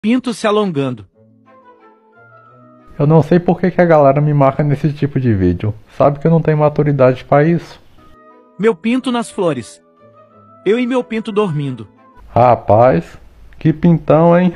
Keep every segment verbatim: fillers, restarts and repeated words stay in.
Pinto se alongando. Eu não sei por que, que a galera me marca nesse tipo de vídeo. Sabe que eu não tenho maturidade pra isso. Meu pinto nas flores. Eu e meu pinto dormindo. Rapaz, que pintão, hein?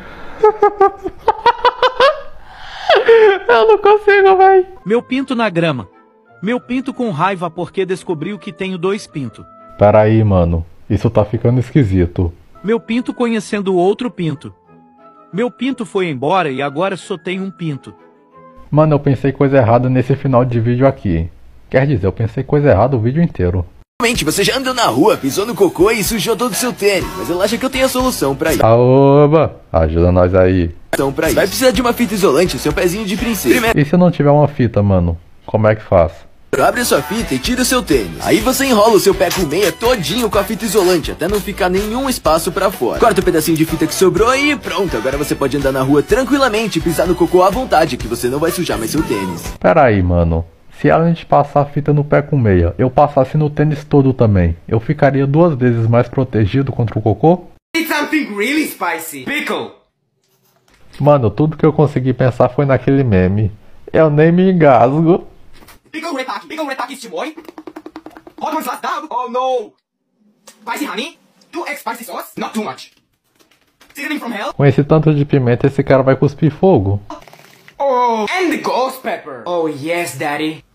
Eu não consigo, véi. Meu pinto na grama. Meu pinto com raiva porque descobriu que tenho dois pintos. Pera aí, mano. Isso tá ficando esquisito. Meu pinto conhecendo outro pinto. Meu pinto foi embora e agora só tenho um pinto. Mano, eu pensei coisa errada nesse final de vídeo aqui. Quer dizer, eu pensei coisa errada o vídeo inteiro. Realmente, você já andou na rua, pisou no cocô e sujou todo o seu tênis. Mas ela acha que eu tenho a solução pra isso. Aoba, ajuda nós aí. Então, pra isso. Vai precisar de uma fita isolante, seu pezinho de princesa. Primeiro, E se não tiver uma fita, mano? Como é que faz? abre a sua fita e tira o seu tênis. Aí você enrola o seu pé com meia todinho com a fita isolante, até não ficar nenhum espaço pra fora. Corta o pedacinho de fita que sobrou e pronto. Agora você pode andar na rua tranquilamente e pisar no cocô à vontade, que você não vai sujar mais seu tênis. Pera aí, mano. Se a gente passar a fita no pé com meia, eu passasse no tênis todo também, eu ficaria duas vezes mais protegido contra o cocô? It's something really spicy. Pickle. Mano, tudo que eu consegui pensar foi naquele meme. Eu nem me engasgo. Pickle retaki. Pickle retaki shimoi. Hot ones last down. Oh no. Spicy honey. Two egg spicy sauce. Not too much. Seasoning from hell. Com esse tanto de pimenta, esse cara vai cuspir fogo. Oh. And the ghost pepper. Oh yes, daddy.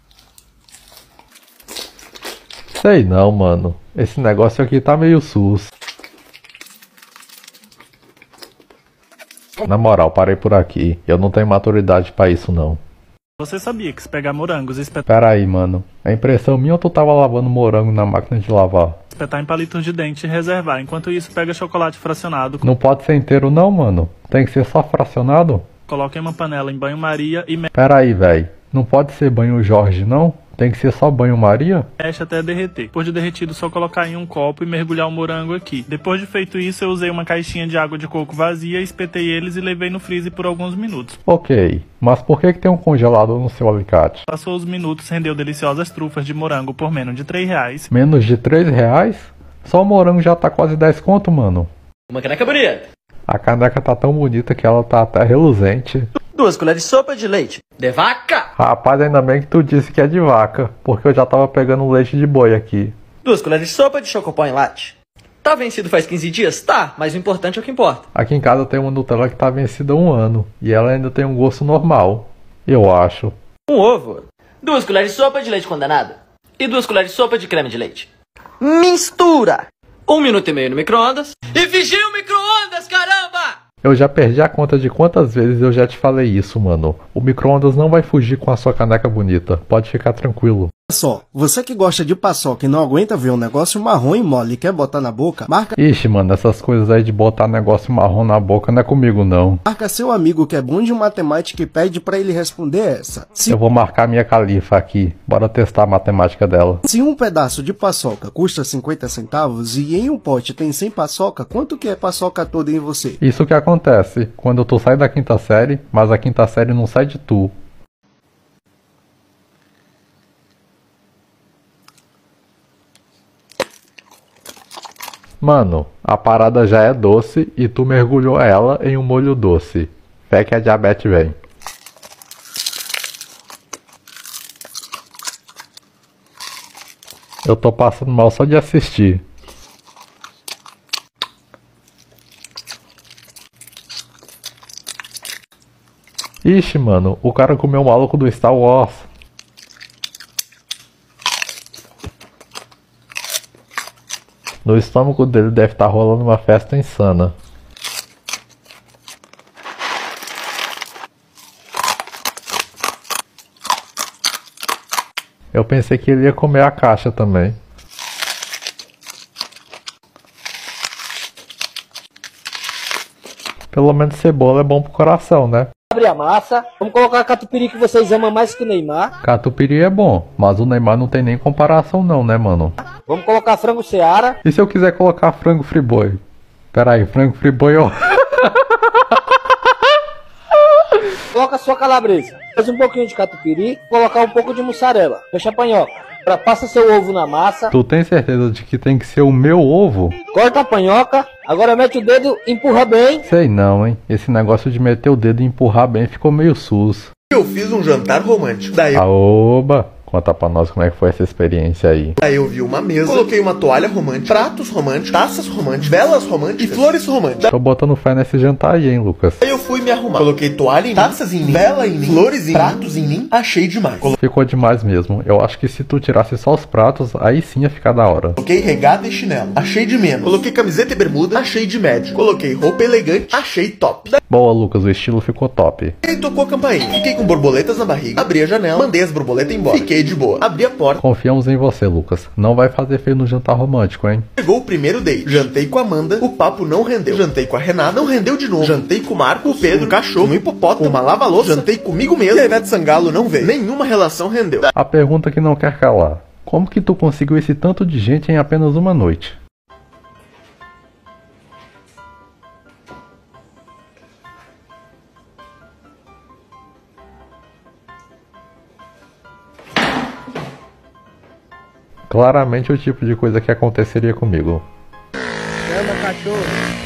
Sei não, mano. Esse negócio aqui tá meio sus. Na moral, parei por aqui. Eu não tenho maturidade pra isso não. Você sabia que se pegar morangos e espetar Pera aí, mano. É impressão minha ou tu tava lavando morango na máquina de lavar? em palitos de dente e reservar? Enquanto isso, pega chocolate fracionado, Não pode ser inteiro não, mano. Tem que ser só fracionado? coloca em uma panela em banho-maria e Pera aí, véi. Não pode ser banho Jorge, não? Tem que ser só banho Maria? mexe até derreter. Depois de derretido, só colocar em um copo e mergulhar o morango aqui. Depois de feito isso, eu usei uma caixinha de água de coco vazia, espetei eles e levei no freezer por alguns minutos. Ok. Mas por que que tem um congelador no seu alicate? Passou os minutos, rendeu deliciosas trufas de morango por menos de três reais. Menos de três reais? Só o morango já tá quase dez conto, mano. Uma caneca bonita. A caneca tá tão bonita que ela tá até reluzente. Duas colheres de sopa de leite. De vaca. Rapaz, ainda bem que tu disse que é de vaca, porque eu já tava pegando leite de boi aqui. Duas colheres de sopa de chocopó em latte. Tá vencido faz quinze dias? Tá, mas o importante é o que importa. Aqui em casa tem uma Nutella que tá vencida há um ano, e ela ainda tem um gosto normal. Eu acho. Um ovo. Duas colheres de sopa de leite condenado. E duas colheres de sopa de creme de leite. Mistura. Um minuto e meio no micro-ondas. E vigia o micro-ondas, caramba! Eu já perdi a conta de quantas vezes eu já te falei isso, mano. O micro-ondas não vai fugir com a sua caneca bonita. Pode ficar tranquilo. Só, você que gosta de paçoca e não aguenta ver um negócio marrom e mole e quer botar na boca, marca, Ixi, mano, essas coisas aí de botar negócio marrom na boca não é comigo, não. marca seu amigo que é bom de matemática e pede pra ele responder essa. Se, Eu vou marcar minha califa aqui. Bora testar a matemática dela. se um pedaço de paçoca custa cinquenta centavos e em um pote tem cem paçoca, quanto que é paçoca toda em você? Isso que acontece quando tu sai da quinta série, mas a quinta série não sai de tu. Mano, a parada já é doce e tu mergulhou ela em um molho doce. Fé que a diabetes vem. Eu tô passando mal só de assistir. Ixi, mano, o cara comeu o maluco do Star Wars. No estômago dele deve estar rolando uma festa insana. Eu pensei que ele ia comer a caixa também. Pelo menos cebola é bom pro coração, né? Abre a massa. Vamos colocar a catupiry que vocês amam mais que o Neymar. Catupiry é bom, mas o Neymar não tem nem comparação não, né, mano? Vamos colocar frango Seara. E se eu quiser colocar frango friboi? Pera aí, frango friboi ó. Coloca a sua calabresa. Faz um pouquinho de catupiry. Colocar um pouco de mussarela. Fecha a panhoca. Agora passa seu ovo na massa. Tu tem certeza de que tem que ser o meu ovo? Corta a panhoca. Agora mete o dedo e empurra bem. Sei não, hein? Esse negócio de meter o dedo e empurrar bem ficou meio sus. Eu fiz um jantar romântico. Daí eu... Aoba! Conta pra nós como é que foi essa experiência aí. Aí eu vi uma mesa, coloquei uma toalha romântica, pratos românticos, taças românticas, velas românticas e flores românticas. Tô botando fé nesse jantar aí, hein, Lucas? Aí eu fui me arrumar. Coloquei toalha em mim, taças em mim, vela em mim, flores em pratos em mim. Achei demais. Colo... Ficou demais mesmo. Eu acho que se tu tirasse só os pratos, aí sim ia ficar da hora. Coloquei regata e chinelo. Achei de menos. Coloquei camiseta e bermuda. Achei de médio. Coloquei roupa elegante. Achei top. Boa, Lucas. O estilo ficou top. Aí tocou a campainha. Fiquei com borboletas na barriga. Abri a janela. Mandei as borboletas embora. Fiquei de boa. Abri a porta. Confiamos em você, Lucas. Não vai fazer feio no jantar romântico, hein? Chegou o primeiro date. Jantei com a Amanda. O papo não rendeu. Jantei com a Renata. Não rendeu de novo. Jantei com o Marco, o Pedro, o cachorro, um hipopótamo, uma lava-louça. Jantei comigo mesmo. E a Ivete Sangalo não veio. Nenhuma relação rendeu. A pergunta que não quer calar. Como que tu conseguiu esse tanto de gente em apenas uma noite? Claramente o tipo de coisa que aconteceria comigo. Chama, cachorro.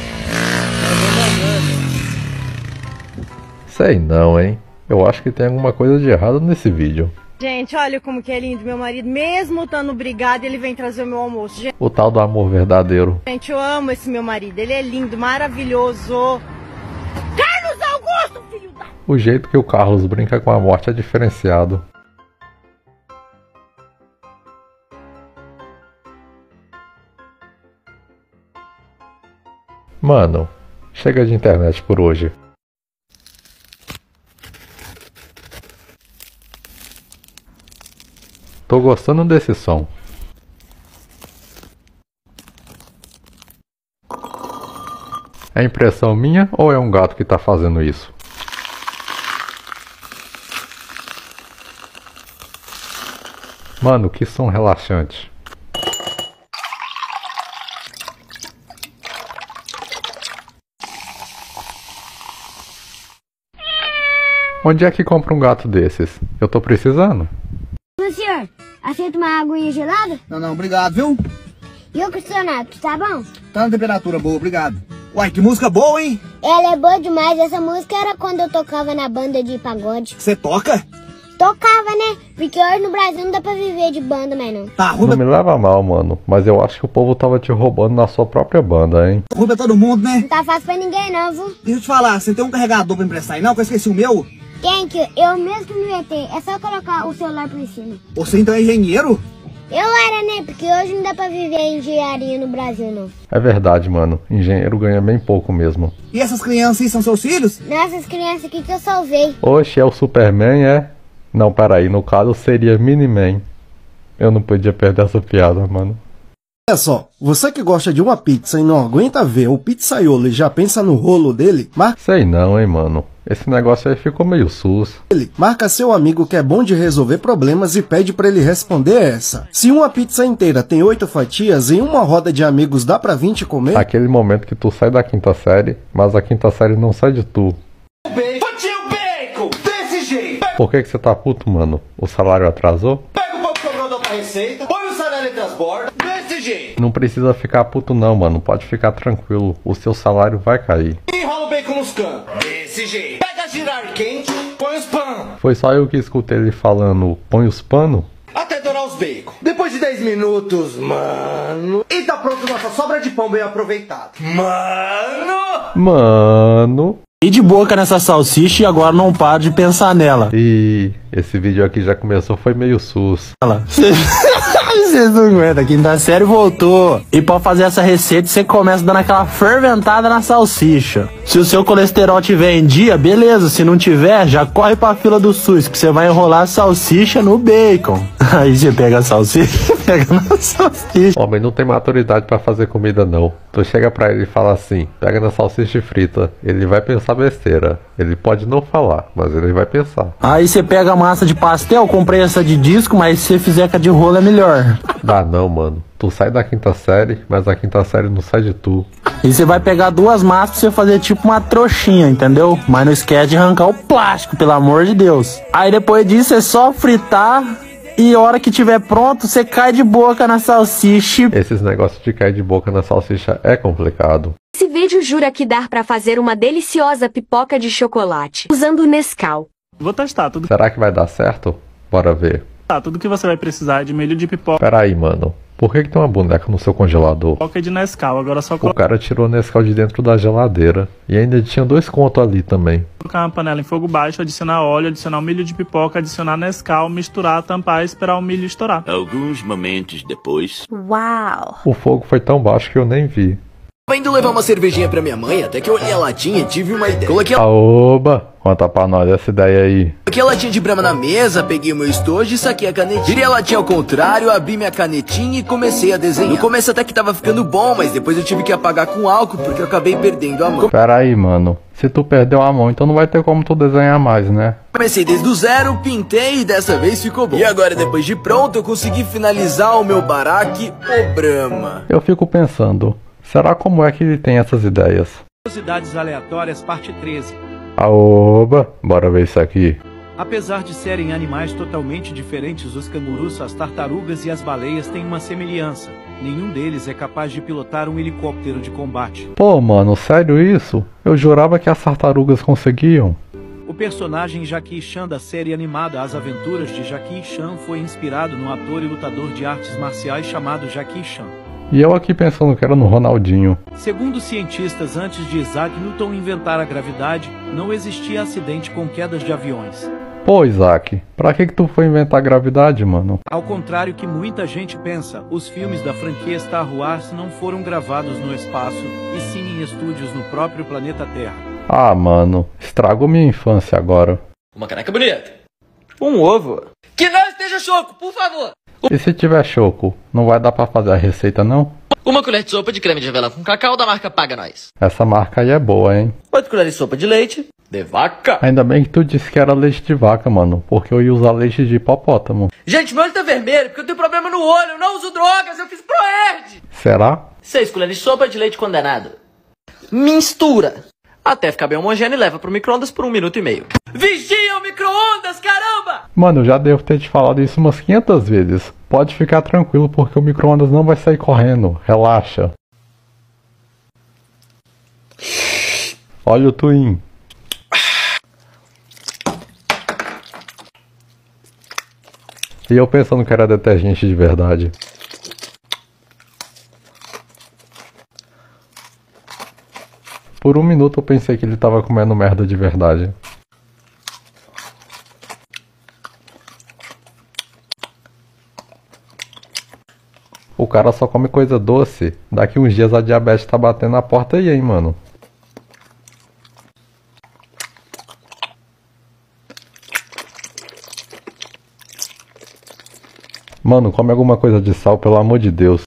Sei não, hein? Eu acho que tem alguma coisa de errado nesse vídeo. Gente, olha como que é lindo meu marido. Mesmo estando brigado, ele vem trazer o meu almoço. Gente, o tal do amor verdadeiro. Gente, eu amo esse meu marido. Ele é lindo, maravilhoso. Carlos Augusto, filho da... O jeito que o Carlos brinca com a morte é diferenciado. Mano, chega de internet por hoje. Tô gostando desse som. É impressão minha ou é um gato que tá fazendo isso? Mano, que som relaxante. Onde é que compra um gato desses? Eu tô precisando. Senhor, aceita uma aguinha gelada? Não, não, obrigado, viu? E o questionário, tá bom? Tá na temperatura boa, obrigado. Uai, que música boa, hein? Ela é boa demais. Essa música era quando eu tocava na banda de pagode. Você toca? Tocava, né? Porque hoje no Brasil não dá pra viver de banda, mais não. Tá, Não me leva mal, mano. Mas eu acho que o povo tava te roubando na sua própria banda, hein? Rouba todo mundo, né? Não tá fácil pra ninguém, não, viu? Deixa eu te falar, você tem um carregador pra emprestar aí, não? Que eu esqueci o meu? Tem que eu mesmo que me inventei. É só colocar o celular por cima. Você então é engenheiro? Eu era, né? Porque hoje não dá pra viver em engenharia no Brasil, não. É verdade, mano. Engenheiro ganha bem pouco mesmo. E essas crianças aí são seus filhos? Nessas crianças aqui que eu salvei. Oxe, é o Superman, é? Não, peraí. No caso seria Miniman. Eu não podia perder essa piada, mano. Olha só, você que gosta de uma pizza e não aguenta ver o pizzaiolo e já pensa no rolo dele, marca... Sei não, hein, mano. Esse negócio aí ficou meio sus. Ele marca seu amigo que é bom de resolver problemas e pede pra ele responder essa. Se uma pizza inteira tem oito fatias, em uma roda de amigos dá pra vinte comer? Aquele momento que tu sai da quinta série, mas a quinta série não sai de tu. Fatia o bacon, desse jeito. Por que que você tá puto, mano? O salário atrasou? Pega o pouco que sobrou da outra receita, põe o salário entre as bordas, desse jeito. Não precisa ficar puto não, mano. Pode ficar tranquilo. O seu salário vai cair. Enrola o bacon nos cantos, desse jeito. Pega a girar quente, põe os panos. Foi só eu que escutei ele falando, põe os panos? Até dourar os bacon. Depois de dez minutos, mano. E tá pronto nossa sobra de pão bem aproveitada. Mano! Mano... E de boca nessa salsicha e agora não paro de pensar nela. E esse vídeo aqui já começou, foi meio sus. Vocês não aguentam, a quinta série voltou. E pra fazer essa receita, você começa dando aquela ferventada na salsicha. Se o seu colesterol tiver em dia, beleza. Se não tiver, já corre pra fila do SUS, que você vai enrolar a salsicha no bacon. Aí você pega a salsicha, pega na salsicha. Homem, não tem maturidade pra fazer comida não. Tu chega pra ele e fala assim, pega na salsicha e frita. Ele vai pensar besteira. Ele pode não falar, mas ele vai pensar. Aí você pega a massa de pastel, comprei essa de disco, mas se você fizer com a de rolo é melhor. Dá não, mano. Tu sai da quinta série, mas a quinta série não sai de tu. E você vai pegar duas massas pra você fazer tipo uma trouxinha, entendeu? Mas não esquece de arrancar o plástico, pelo amor de Deus. Aí depois disso é só fritar e a hora que tiver pronto, você cai de boca na salsicha. Esses negócios de cair de boca na salsicha é complicado. Esse vídeo jura que dá pra fazer uma deliciosa pipoca de chocolate usando o Nescau. Vou testar tudo. Será que vai dar certo? Bora ver. Tá, tudo que você vai precisar é de milho de pipoca. Pera aí, mano. Por que que tem uma boneca no seu congelador? Pipoca de Nescau, agora só O cara tirou o Nescau de dentro da geladeira. E ainda tinha dois contos ali também. Colocar uma panela em fogo baixo, adicionar óleo, adicionar o milho de pipoca, adicionar Nescau, misturar, tampar e esperar o milho estourar. Alguns momentos depois... Uau! O fogo foi tão baixo que eu nem vi. Tava indo levar uma cervejinha pra minha mãe, até que eu olhei a latinha e tive uma ideia. Coloquei a... Aoba! Conta pra nós essa ideia aí. Coloquei a latinha de Brahma na mesa, peguei o meu estojo e saquei a canetinha. Virei a latinha ao contrário, abri minha canetinha e comecei a desenhar. No começo até que tava ficando bom, mas depois eu tive que apagar com álcool porque eu acabei perdendo a mão. Pera aí, mano. Se tu perdeu a mão, então não vai ter como tu desenhar mais, né? Comecei desde o zero, pintei e dessa vez ficou bom. E agora, depois de pronto, eu consegui finalizar o meu baraque, o Brahma. Eu fico pensando, será como é que ele tem essas ideias? Curiosidades aleatórias, parte treze. Aoba! Bora ver isso aqui. Apesar de serem animais totalmente diferentes, os cangurus, as tartarugas e as baleias têm uma semelhança. Nenhum deles é capaz de pilotar um helicóptero de combate. Pô, mano, sério isso? Eu jurava que as tartarugas conseguiam. O personagem Jackie Chan da série animada As Aventuras de Jackie Chan foi inspirado num ator e lutador de artes marciais chamado Jackie Chan. E eu aqui pensando que era no Ronaldinho. Segundo cientistas, antes de Isaac Newton inventar a gravidade, não existia acidente com quedas de aviões. Pô, Isaac, pra que que tu foi inventar a gravidade, mano? Ao contrário que muita gente pensa, os filmes da franquia Star Wars não foram gravados no espaço, e sim em estúdios no próprio planeta Terra. Ah, mano, estragou minha infância agora. Uma caneca bonita. Um ovo. Que não esteja choco, por favor. E se tiver choco, não vai dar pra fazer a receita, não? Uma colher de sopa de creme de avelã com cacau da marca Paga Nós. Essa marca aí é boa, hein? Oito colheres de sopa de leite de vaca. Ainda bem que tu disse que era leite de vaca, mano, porque eu ia usar leite de hipopótamo. Gente, meu olho tá vermelho porque eu tenho problema no olho. Eu não uso drogas, eu fiz Proerd. Será? Seis colheres de sopa de leite condenado. Mistura. Até ficar bem homogêneo e leva pro micro-ondas por um minuto e meio. Vigia o micro-ondas, caramba! Mano, eu já devo ter te falado isso umas quinhentas vezes. Pode ficar tranquilo porque o micro-ondas não vai sair correndo. Relaxa. Olha o Twin. E eu pensando que era detergente de verdade. Por um minuto eu pensei que ele tava comendo merda de verdade. O cara só come coisa doce. Daqui uns dias a diabetes tá batendo na porta aí, hein, mano. Mano, come alguma coisa de sal, pelo amor de Deus.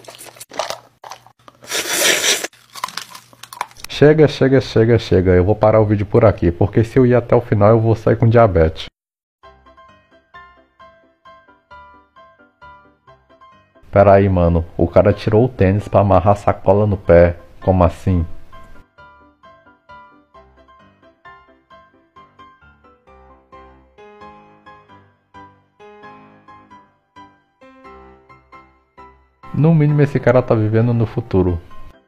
Chega, chega, chega, chega. Eu vou parar o vídeo por aqui, porque se eu ir até o final eu vou sair com diabetes. Pera aí, mano. O cara tirou o tênis pra amarrar a sacola no pé. Como assim? No mínimo esse cara tá vivendo no futuro.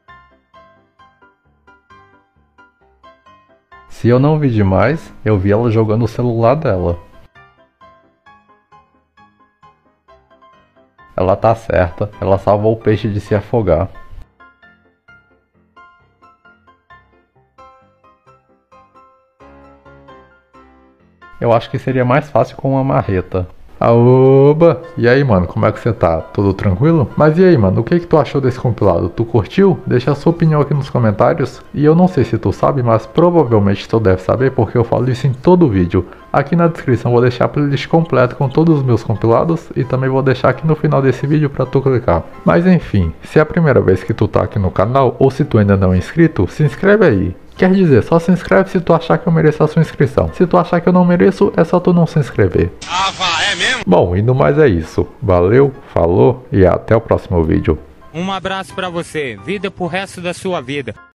Se eu não vi demais, eu vi ela jogando o celular dela. Ela tá certa, ela salvou o peixe de se afogar. Eu acho que seria mais fácil com uma marreta. Aoba! E aí, mano, como é que você tá? Tudo tranquilo? Mas e aí, mano, o que que tu achou desse compilado? Tu curtiu? Deixa a sua opinião aqui nos comentários. E eu não sei se tu sabe, mas provavelmente tu deve saber porque eu falo isso em todo o vídeo. Aqui na descrição vou deixar a playlist completa com todos os meus compilados e também vou deixar aqui no final desse vídeo pra tu clicar. Mas enfim, se é a primeira vez que tu tá aqui no canal ou se tu ainda não é inscrito, se inscreve aí. Quer dizer, só se inscreve se tu achar que eu mereço a sua inscrição. Se tu achar que eu não mereço, é só tu não se inscrever. Ah, vá, é mesmo? Bom, e no mais é isso. Valeu, falou e até o próximo vídeo. Um abraço pra você. Vida pro resto da sua vida.